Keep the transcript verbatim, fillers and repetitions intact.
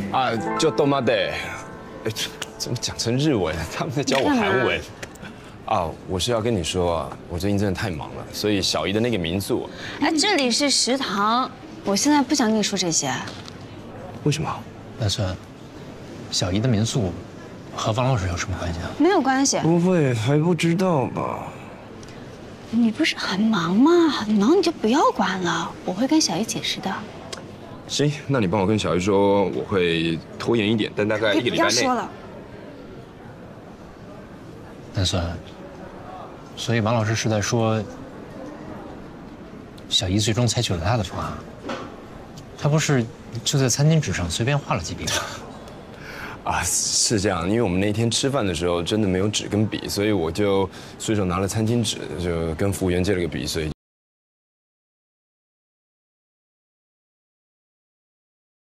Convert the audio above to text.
啊，就多妈的，哎，怎么讲成日文？他们在教我韩文。啊，我是要跟你说啊，我最近真的太忙了，所以小姨的那个民宿， 哎，这里是食堂，我现在不想跟你说这些。 为什么？ 南孙，小姨的民宿和王老师有什么关系啊？ 没有关系。 不会还不知道吧？ 你不是很忙吗？很忙你就不要管了，我会跟小姨解释的。 行，那你帮我跟小姨说，我会拖延一点，但大概一个礼拜内。 不要说了。 南孙，所以王老师是在说，小姨最终采取了他的方案，他不是就在餐巾纸上随便画了几笔吗？ 啊，是这样，因为我们那天吃饭的时候真的没有纸跟笔，所以我就随手拿了餐巾纸，就跟服务员借了个笔，所以。